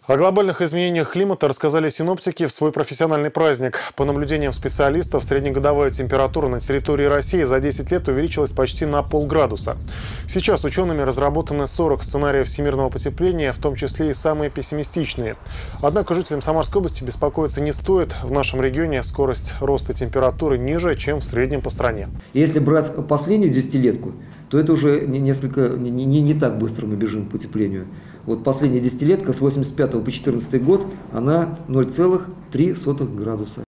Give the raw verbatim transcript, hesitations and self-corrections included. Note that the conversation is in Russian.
О глобальных изменениях климата рассказали синоптики в свой профессиональный праздник. По наблюдениям специалистов, среднегодовая температура на территории России за десять лет увеличилась почти на полградуса. Сейчас учеными разработаны сорок сценариев всемирного потепления, в том числе и самые пессимистичные. Однако жителям Самарской области беспокоиться не стоит. В нашем регионе скорость роста температуры ниже, чем в среднем по стране. Если брать последнюю десятилетку, то это уже несколько не, не, не так быстро мы бежим к потеплению. Вот последняя десятилетка с восемьдесят пятого по четырнадцатый год, она ноль целых три сотых градуса.